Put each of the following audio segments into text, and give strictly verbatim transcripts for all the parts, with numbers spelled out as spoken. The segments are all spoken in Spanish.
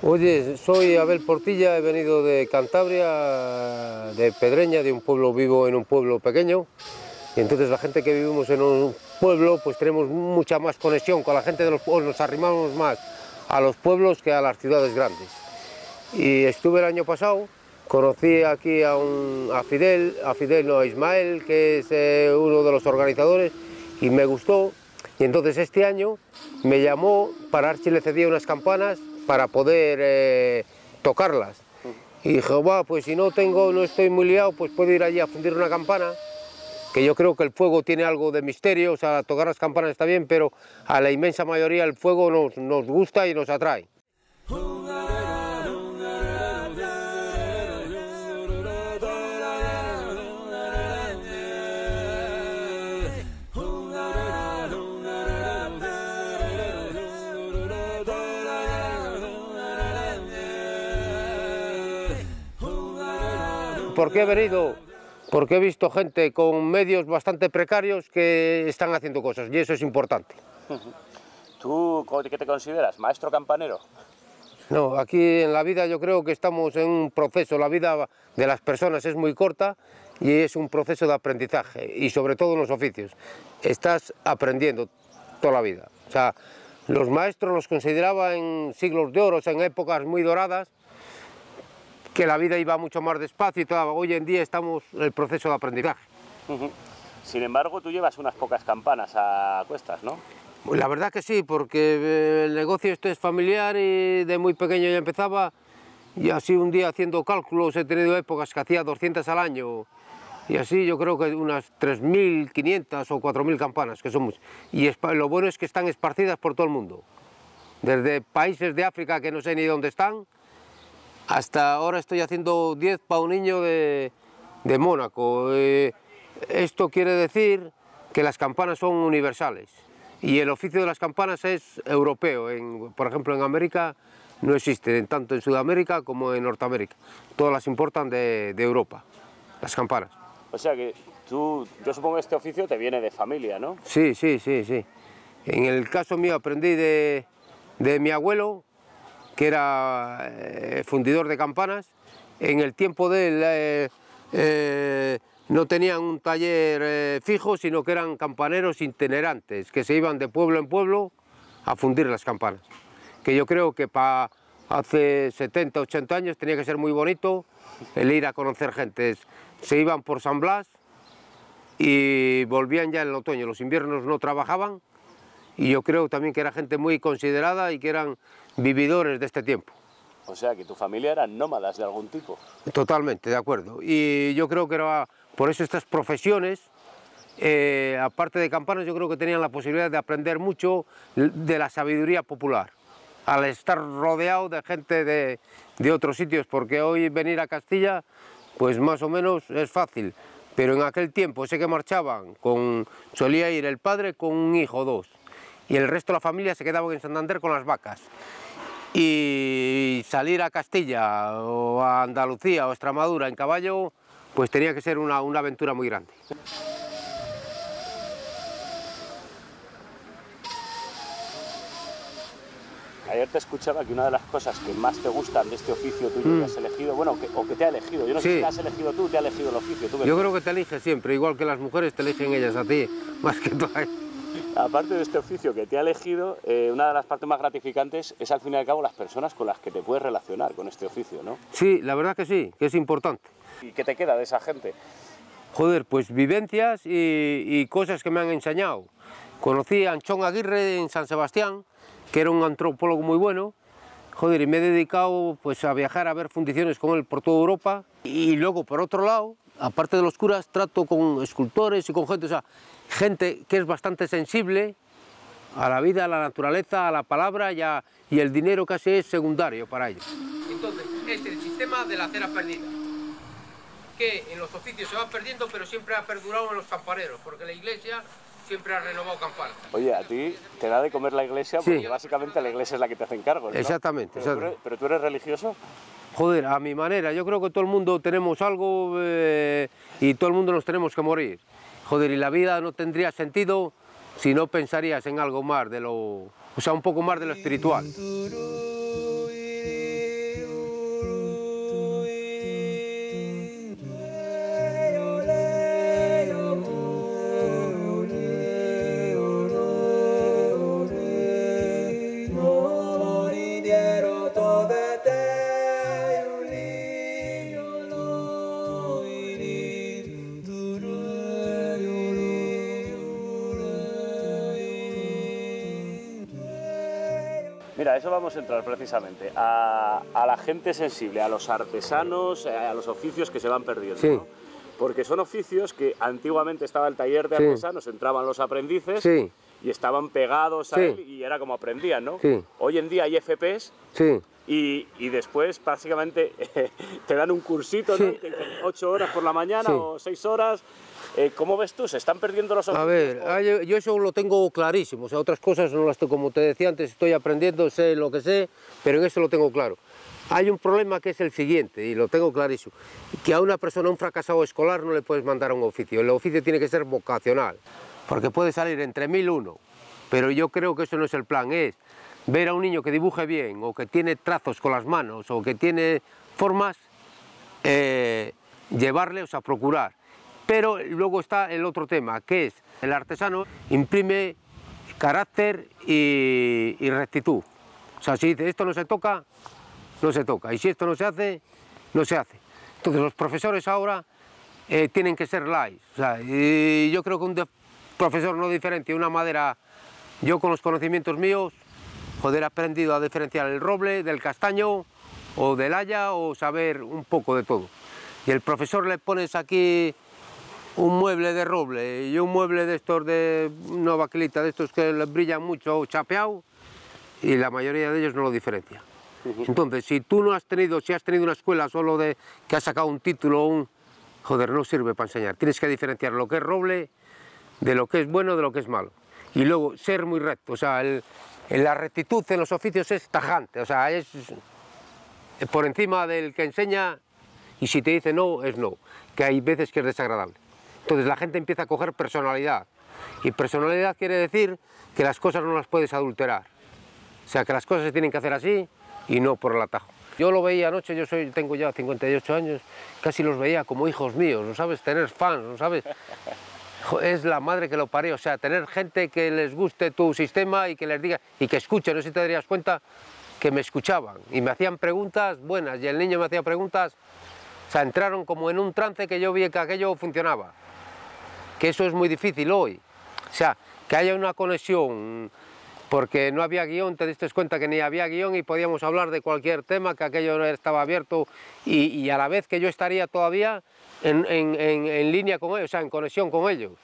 Oye, soy Abel Portilla, he venido de Cantabria, de Pedreña, de un pueblo, vivo en un pueblo pequeño, y entonces la gente que vivimos en un pueblo pues tenemos mucha más conexión con la gente de los pueblos, nos arrimamos más a los pueblos que a las ciudades grandes. Y estuve el año pasado, conocí aquí a, un, a Fidel, a Fidel no, a Ismael, que es eh, uno de los organizadores, y me gustó, y entonces este año me llamó para ver si le cedía unas campanas para poder eh, tocarlas. Y dije, va, pues si no tengo, no estoy muy liado, pues puedo ir allí a fundir una campana, que yo creo que el fuego tiene algo de misterio, o sea, tocar las campanas está bien, pero a la inmensa mayoría el fuego nos, nos gusta y nos atrae. ¿Por qué he venido? Porque he visto gente con medios bastante precarios que están haciendo cosas y eso es importante. ¿Tú qué te consideras? ¿Maestro campanero? No, aquí en la vida yo creo que estamos en un proceso, la vida de las personas es muy corta y es un proceso de aprendizaje y sobre todo en los oficios. Estás aprendiendo toda la vida. O sea, los maestros los consideraban en siglos de oro, o sea, en épocas muy doradas, que la vida iba mucho más despacio y todo. Hoy en día estamos en el proceso de aprendizaje. Uh-huh. Sin embargo, tú llevas unas pocas campanas a cuestas, ¿no? La verdad que sí, porque el negocio este es familiar y de muy pequeño ya empezaba, y así un día haciendo cálculos he tenido épocas que hacía doscientas al año, y así yo creo que unas tres mil quinientas o cuatro mil campanas, que son muchas. Y lo bueno es que están esparcidas por todo el mundo, desde países de África que no sé ni dónde están, hasta ahora estoy haciendo diez para un niño de, de Mónaco. Eh, esto quiere decir que las campanas son universales y el oficio de las campanas es europeo. En, por ejemplo, en América no existe, tanto en Sudamérica como en Norteamérica. Todas las importan de, de Europa, las campanas. O sea que tú, yo supongo que este oficio te viene de familia, ¿no? Sí, sí, sí, sí. En el caso mío aprendí de, de mi abuelo, que era eh, fundidor de campanas. En el tiempo de él eh, eh, no tenían un taller eh, fijo, sino que eran campaneros itinerantes, que se iban de pueblo en pueblo a fundir las campanas. Que yo creo que para hace setenta, ochenta años tenía que ser muy bonito el ir a conocer gente. Se iban por San Blas y volvían ya en el otoño, los inviernos no trabajaban, y yo creo también que era gente muy considerada y que eran vividores de este tiempo. O sea, que tu familia eran nómadas de algún tipo. Totalmente, de acuerdo. Y yo creo que era, por eso estas profesiones, eh, aparte de campanas, yo creo que tenían la posibilidad de aprender mucho de la sabiduría popular, al estar rodeado de gente de, de otros sitios, porque hoy venir a Castilla, pues más o menos es fácil, pero en aquel tiempo sé que marchaban, con, solía ir el padre con un hijo o dos, y el resto de la familia se quedaban en Santander con las vacas. Y salir a Castilla o a Andalucía o Extremadura en caballo, pues tenía que ser una, una aventura muy grande. Ayer te escuchaba que una de las cosas que más te gustan de este oficio tuyo mm. que has elegido, bueno, que, o que te ha elegido, yo no sí. sé si has elegido tú, te ha elegido el oficio. ¿Tú yo creo que te elige siempre, igual que las mujeres te eligen ellas a ti, más que tú a ellas. Aparte de este oficio que te ha elegido, eh, una de las partes más gratificantes es al fin y al cabo las personas con las que te puedes relacionar con este oficio, ¿no? Sí, la verdad que sí, que es importante. ¿Y qué te queda de esa gente? Joder, pues vivencias y, y cosas que me han enseñado. Conocí a Anchón Aguirre en San Sebastián, que era un antropólogo muy bueno. Joder, y me he dedicado pues, a viajar a ver fundiciones con él por toda Europa. Y luego, por otro lado, aparte de los curas, trato con escultores y con gente, o sea, gente que es bastante sensible a la vida, a la naturaleza, a la palabra y, a, y el dinero casi es secundario para ellos. Entonces, es el sistema de la cera perdida, que en los oficios se va perdiendo, pero siempre ha perdurado en los campaneros, porque la iglesia siempre ha renovado campanas. Oye, a ti te da de comer la iglesia porque sí. básicamente la iglesia es la que te hace encargos, ¿no? Exactamente. Pero, exactamente. ¿tú eres, ¿Pero tú eres religioso? Joder, a mi manera, yo creo que todo el mundo tenemos algo eh, y todo el mundo nos tenemos que morir. Joder, y la vida no tendría sentido si no pensarías en algo más de lo... o sea, un poco más de lo espiritual. a eso vamos a entrar precisamente, a, a la gente sensible, a los artesanos, a los oficios que se van perdiendo, sí. ¿no? Porque son oficios que antiguamente estaba el taller de artesanos, sí. entraban los aprendices sí. y estaban pegados a sí. él y era como aprendían, ¿no? Sí. Hoy en día hay F Pes sí. y, y después básicamente te dan un cursito, ¿no? Sí. ocho horas por la mañana sí. o seis horas. Eh, ¿Cómo ves tú? ¿Se están perdiendo los oficios? A ver, yo, yo eso lo tengo clarísimo, o sea, otras cosas no las tengo, como te decía antes, estoy aprendiendo, sé lo que sé, pero en eso lo tengo claro. Hay un problema que es el siguiente, y lo tengo clarísimo, que a una persona, a un fracasado escolar, no le puedes mandar a un oficio, el oficio tiene que ser vocacional, porque puede salir entre mil uno, pero yo creo que eso no es el plan, es ver a un niño que dibuje bien, o que tiene trazos con las manos, o que tiene formas, eh, llevarle, o sea, procurar. Pero luego está el otro tema, que es el artesano imprime carácter y, y rectitud. O sea, si dice esto no se toca, no se toca. Y si esto no se hace, no se hace. Entonces los profesores ahora eh, tienen que ser laics. O sea, y yo creo que un profesor no diferencia una madera. Yo con los conocimientos míos, joder, he aprendido a diferenciar el roble del castaño o del haya o saber un poco de todo. Y el profesor le pones aquí un mueble de roble y un mueble de estos de una baquelita, de estos que brillan mucho, chapeado, y la mayoría de ellos no lo diferencia. Uh-huh. Entonces, si tú no has tenido, si has tenido una escuela solo de que has sacado un título, un joder, no sirve para enseñar. Tienes que diferenciar lo que es roble de lo que es bueno, de lo que es malo. Y luego ser muy recto, o sea, el, la rectitud en los oficios es tajante, o sea, es por encima del que enseña, y si te dice no, es no, que hay veces que es desagradable. Entonces la gente empieza a coger personalidad, y personalidad quiere decir que las cosas no las puedes adulterar, o sea que las cosas se tienen que hacer así y no por el atajo. Yo lo veía anoche, yo soy, tengo ya cincuenta y ocho años, casi los veía como hijos míos, ¿no sabes? Tener fans, ¿no sabes? Es la madre que lo parió, o sea, tener gente que les guste tu sistema y que les diga, y que escuchen, no sé si te darías cuenta que me escuchaban y me hacían preguntas buenas, y el niño me hacía preguntas, o sea, entraron como en un trance que yo vi que aquello funcionaba. Que eso es muy difícil hoy, o sea, que haya una conexión, porque no había guión, te diste cuenta que ni había guión y podíamos hablar de cualquier tema, que aquello no estaba abierto, y, y a la vez que yo estaría todavía en, en, en, en línea con ellos, o sea, en conexión con ellos,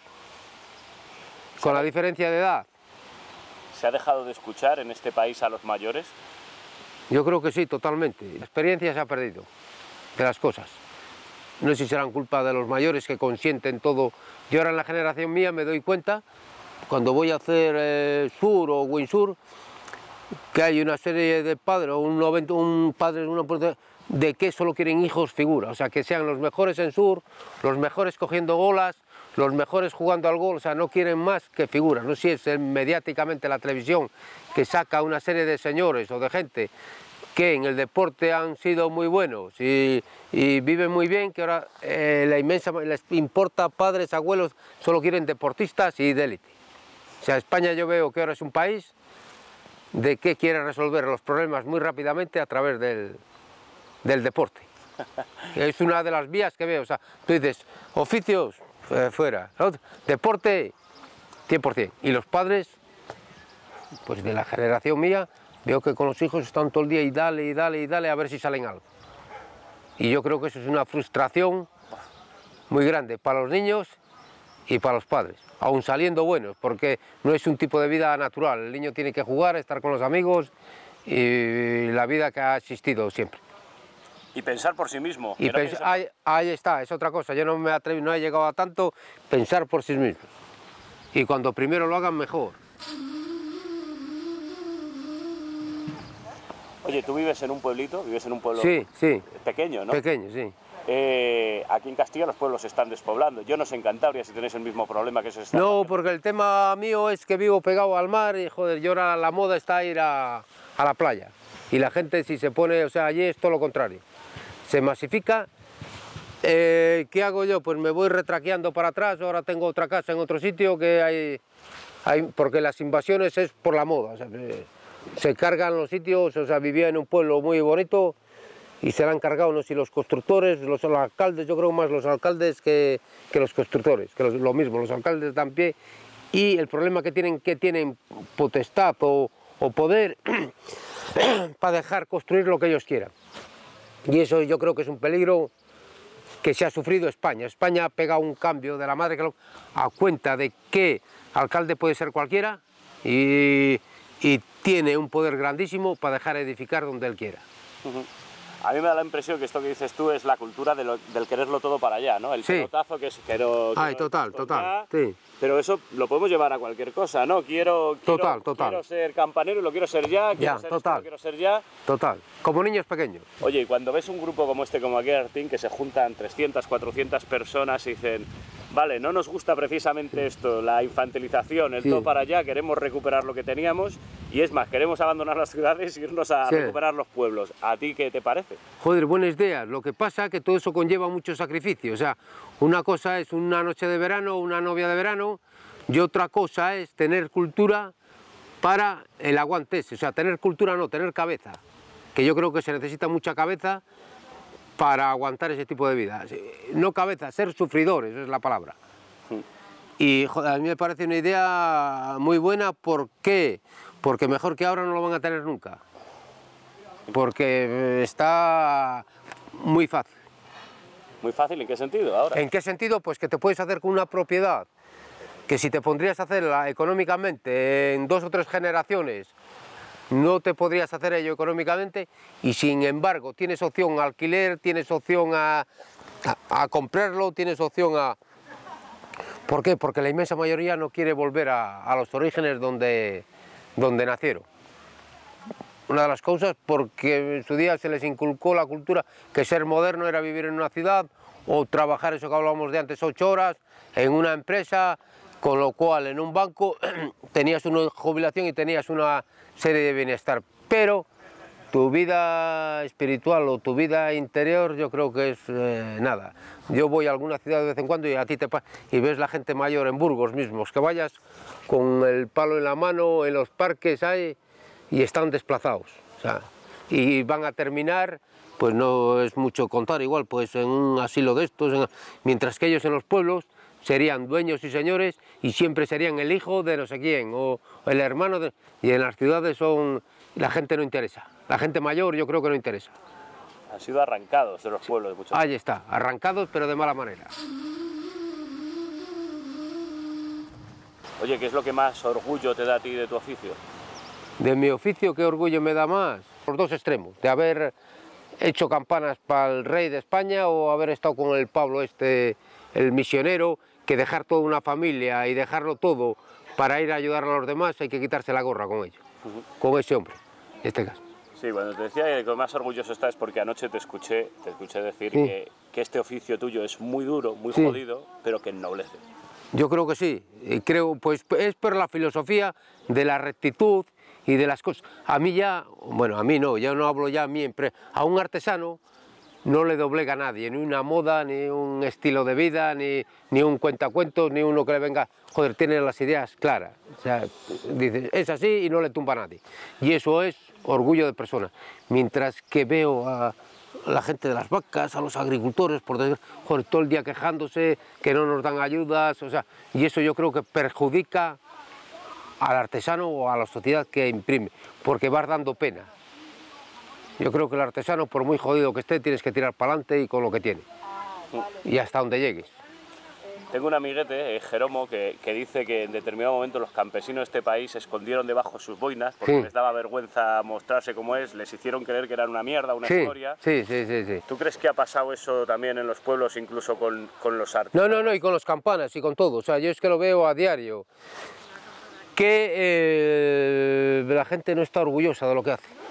con la diferencia de edad. ¿Se ha dejado de escuchar en este país a los mayores? Yo creo que sí, totalmente. La experiencia se ha perdido de las cosas. No sé si serán culpa de los mayores que consienten todo. Yo ahora en la generación mía me doy cuenta, cuando voy a hacer eh, Sur o Windsur, que hay una serie de padres, un, noventa, un padre una, de que solo quieren hijos figura, o sea, que sean los mejores en Sur, los mejores cogiendo golas, los mejores jugando al gol, o sea, no quieren más que figuras. No sé si es mediáticamente la televisión que saca una serie de señores o de gente que en el deporte han sido muy buenos y, y viven muy bien, que ahora eh, la inmensa, les importa padres, abuelos, solo quieren deportistas y de élite. O sea, España yo veo que ahora es un país de que quiere resolver los problemas muy rápidamente a través del, del deporte. Es una de las vías que veo, o sea, tú dices, oficios, eh, fuera, ¿no? Deporte, cien por cien. Y los padres, pues de la generación mía, veo que con los hijos están todo el día y dale, y dale, y dale, a ver si salen algo. Y yo creo que eso es una frustración muy grande para los niños y para los padres, aun saliendo buenos, porque no es un tipo de vida natural. El niño tiene que jugar, estar con los amigos y la vida que ha existido siempre. Y pensar por sí mismo. Y no ahí, ahí está, es otra cosa, yo no me atrevo, no he llegado a tanto, pensar por sí mismos. Y cuando primero lo hagan, mejor. Oye, tú vives en un pueblito, vives en un pueblo sí, sí. pequeño, ¿no? Pequeño, sí. Eh, aquí en Castilla los pueblos se están despoblando. Yo no sé en Cantabria si tenéis el mismo problema que se está... No, porque el tema mío es que vivo pegado al mar y joder, yo ahora la moda está ir a, a la playa. Y la gente si se pone, o sea, allí es todo lo contrario. Se masifica. Eh, ¿Qué hago yo? Pues me voy retraqueando para atrás, ahora tengo otra casa en otro sitio que hay... hay porque las invasiones es por la moda. O sea, se cargan los sitios, o sea, vivía en un pueblo muy bonito y se la han cargado, no sé si los constructores, los, los alcaldes, yo creo más los alcaldes que, que los constructores, que los, lo mismo, los alcaldes dan pie, y el problema que tienen, que tienen potestad o, o poder para dejar construir lo que ellos quieran. Y eso yo creo que es un peligro que se ha sufrido España. España ha pegado un cambio de la madre que lo, a cuenta de que alcalde puede ser cualquiera y, y tiene un poder grandísimo para dejar edificar donde él quiera. Uh-huh. A mí me da la impresión que esto que dices tú es la cultura de lo, del quererlo todo para allá, ¿no? El sí. pelotazo que es quiero... Ay, total, total, sí. Pero eso lo podemos llevar a cualquier cosa, ¿no? Quiero, quiero, total, total. quiero ser campanero y lo quiero ser ya, quiero ya, ser total. esto, quiero ser ya. Total, como niños pequeños. Oye, y cuando ves un grupo como este, como aquí Artín, que se juntan trescientas, cuatrocientas personas y dicen, vale, no nos gusta precisamente esto, la infantilización, el sí. todo para allá, queremos recuperar lo que teníamos y es más, queremos abandonar las ciudades y irnos a sí. recuperar los pueblos. ¿A ti qué te parece? Joder, buenas ideas. Lo que pasa es que todo eso conlleva mucho sacrificio. O sea, una cosa es una noche de verano, una novia de verano, y otra cosa es tener cultura para el aguante ese. O sea, tener cultura no, tener cabeza. Que yo creo que se necesita mucha cabeza para aguantar ese tipo de vida. No cabeza, ser sufridores, esa es la palabra. Y joder, a mí me parece una idea muy buena. ¿Por qué? Porque mejor que ahora no lo van a tener nunca. Porque está muy fácil. ¿Muy fácil? ¿En qué sentido ahora? ¿En qué sentido? Pues que te puedes hacer con una propiedad que si te pondrías a hacerla económicamente en dos o tres generaciones no te podrías hacer ello económicamente y sin embargo tienes opción a alquiler, tienes opción a, a, a comprarlo, tienes opción a... ¿Por qué? Porque la inmensa mayoría no quiere volver a, a los orígenes donde, donde nacieron. Una de las causas porque en su día se les inculcó la cultura que ser moderno era vivir en una ciudad o trabajar, eso que hablábamos de antes, ocho horas en una empresa, con lo cual en un banco tenías una jubilación y tenías una serie de bienestar, pero tu vida espiritual o tu vida interior yo creo que es eh, nada. Yo voy a alguna ciudad de vez en cuando y a ti te pasa y ves la gente mayor en Burgos mismos, que vayas con el palo en la mano, en los parques hay y están desplazados, o sea, y van a terminar, pues no es mucho contar igual, pues en un asilo de estos, en, mientras que ellos en los pueblos serían dueños y señores y siempre serían el hijo de no sé quién o el hermano de... Y en las ciudades son... la gente no interesa, la gente mayor yo creo que no interesa. Han sido arrancados de los pueblos de muchos. Ahí está, arrancados pero de mala manera. Oye, ¿qué es lo que más orgullo te da a ti de tu oficio? De mi oficio, ¿qué orgullo me da más? Los dos extremos, de haber hecho campanas para el rey de España o haber estado con el Pablo este, el misionero, que dejar toda una familia y dejarlo todo para ir a ayudar a los demás, hay que quitarse la gorra con ellos, uh-huh. con ese hombre, en este caso. Sí, cuando te decía que más orgulloso estás porque anoche te escuché, te escuché decir sí. que, que este oficio tuyo es muy duro, muy sí. jodido, pero que ennoblece. Yo creo que sí, creo, pues es por la filosofía de la rectitud y de las cosas. A mí ya, bueno, a mí no, yo no hablo ya a mí, a un artesano no le doblega a nadie, ni una moda, ni un estilo de vida, ni, ni un cuentacuentos, ni uno que le venga, joder, tiene las ideas claras, o sea, dice, es así y no le tumba a nadie. Y eso es orgullo de persona. Mientras que veo a la gente de las vacas, a los agricultores, por decir, joder, todo el día quejándose, que no nos dan ayudas, o sea, y eso yo creo que perjudica al artesano o a la sociedad que imprime, porque vas dando pena. Yo creo que el artesano, por muy jodido que esté, tienes que tirar para adelante y con lo que tiene. Y hasta donde llegues. Tengo un amiguete, eh, Jeromo, que, que dice que en determinado momento los campesinos de este país se escondieron debajo de sus boinas porque sí. les daba vergüenza mostrarse como es, les hicieron creer que eran una mierda, una sí, historia. Sí, sí, sí, sí. ¿Tú crees que ha pasado eso también en los pueblos, incluso con, con los artesanos? No, no, no, y con los campanas y con todo. O sea, yo es que lo veo a diario. Que eh, la gente no está orgullosa de lo que hace.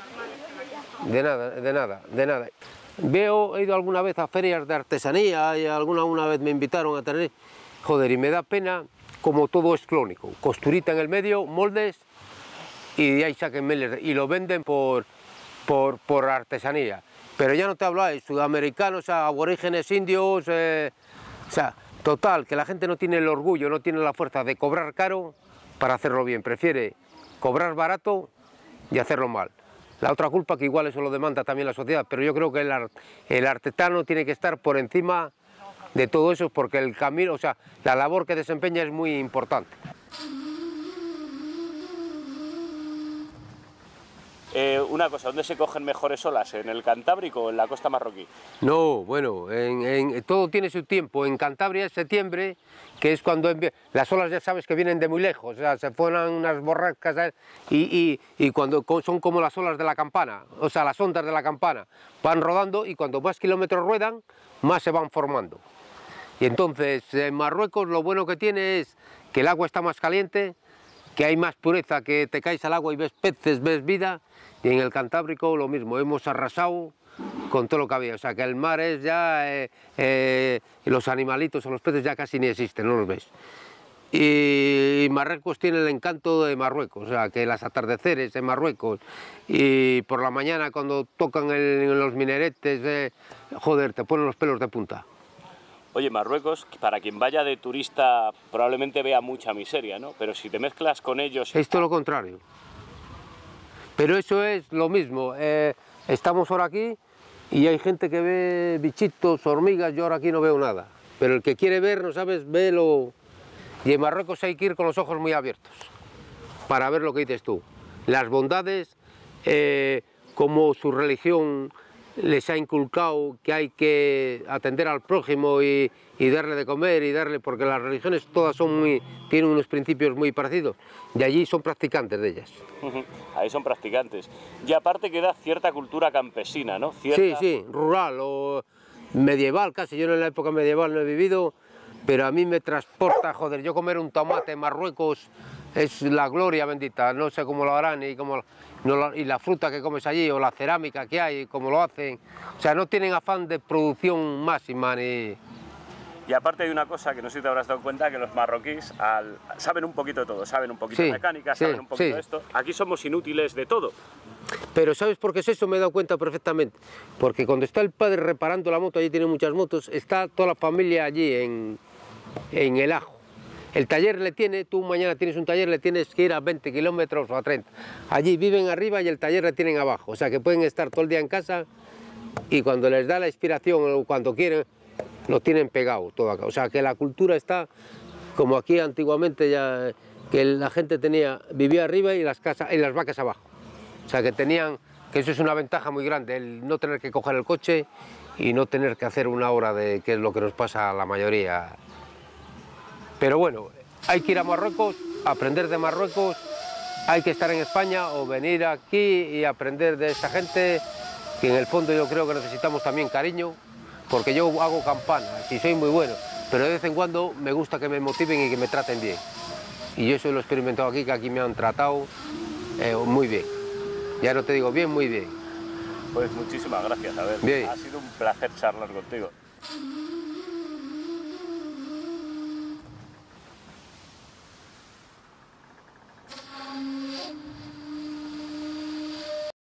De nada, de nada, de nada. Veo, he ido alguna vez a ferias de artesanía y alguna una vez me invitaron a tener... Joder, y me da pena como todo es clónico. Costurita en el medio, moldes y de ahí saquen meles y lo venden por, por, por artesanía. Pero ya no te hablo de sudamericanos, aborígenes, indios... Eh, o sea, total, que la gente no tiene el orgullo, no tiene la fuerza de cobrar caro para hacerlo bien. Prefiere cobrar barato y hacerlo mal. La otra culpa que igual eso lo demanda también la sociedad, pero yo creo que el, art, el artesano tiene que estar por encima de todo eso porque el camino, o sea, la labor que desempeña es muy importante. Eh, una cosa, ¿dónde se cogen mejores olas? ¿En el Cantábrico o en la costa marroquí? No, bueno, en, en, todo tiene su tiempo. En Cantabria es septiembre, que es cuando las olas ya sabes que vienen de muy lejos, o sea, se forman unas borrascas, ¿sabes? Y, y, y cuando son como las olas de la campana, o sea, las ondas de la campana, van rodando y cuando más kilómetros ruedan, más se van formando. Y entonces en Marruecos lo bueno que tiene es que el agua está más caliente, que hay más pureza, que te caes al agua y ves peces, ves vida, y en el Cantábrico lo mismo, hemos arrasado con todo lo que había, o sea que el mar es ya, eh, eh, los animalitos o los peces ya casi ni existen, no los ves. Y Marruecos tiene el encanto de Marruecos, o sea que los atardeceres en Marruecos y por la mañana cuando tocan el, los mineretes, eh, joder, te ponen los pelos de punta. Oye, Marruecos, para quien vaya de turista probablemente vea mucha miseria, ¿no? Pero si te mezclas con ellos... Es todo lo contrario. Pero eso es lo mismo, eh, estamos ahora aquí y hay gente que ve bichitos, hormigas, yo ahora aquí no veo nada. Pero el que quiere ver, no sabes, velo. Y en Marruecos hay que ir con los ojos muy abiertos para ver lo que dices tú. Las bondades, eh, como su religión les ha inculcado que hay que atender al prójimo y, y darle de comer y darle, porque las religiones todas son muy, tienen unos principios muy parecidos, y allí son practicantes de ellas. Ahí son practicantes. Y aparte queda cierta cultura campesina, ¿no? Cierta... Sí, sí, rural o medieval casi, yo en la época medieval no he vivido, pero a mí me transporta, joder, yo comer un tomate en Marruecos es la gloria bendita, no sé cómo lo harán y, cómo, no, y la fruta que comes allí o la cerámica que hay, cómo lo hacen, o sea, no tienen afán de producción máxima ni... Y aparte hay una cosa que no sé si te habrás dado cuenta, que los marroquíes al, saben un poquito de todo, saben un poquito sí, de mecánica, sí, saben un poquito sí. de esto, aquí somos inútiles de todo. Pero ¿sabes por qué es eso? Me he dado cuenta perfectamente, porque cuando está el padre reparando la moto, allí tiene muchas motos, está toda la familia allí en, en el Ajo. El taller le tiene, tú mañana tienes un taller, le tienes que ir a veinte kilómetros o a treinta. Allí viven arriba y el taller le tienen abajo, o sea que pueden estar todo el día en casa y cuando les da la inspiración o cuando quieren, lo tienen pegado todo acá. O sea que la cultura está como aquí antiguamente, ya que la gente tenía, vivía arriba y las, casas, y las vacas abajo. O sea que tenían, que eso es una ventaja muy grande, el no tener que coger el coche y no tener que hacer una hora de que es lo que nos pasa a la mayoría. Pero bueno, hay que ir a Marruecos, aprender de Marruecos, hay que estar en España o venir aquí y aprender de esta gente, que en el fondo yo creo que necesitamos también cariño, porque yo hago campanas y soy muy bueno, pero de vez en cuando me gusta que me motiven y que me traten bien. Y yo eso lo he experimentado aquí, que aquí me han tratado eh, muy bien. Ya no te digo bien, muy bien. Pues muchísimas gracias, a ver, bien. Ha sido un placer charlar contigo.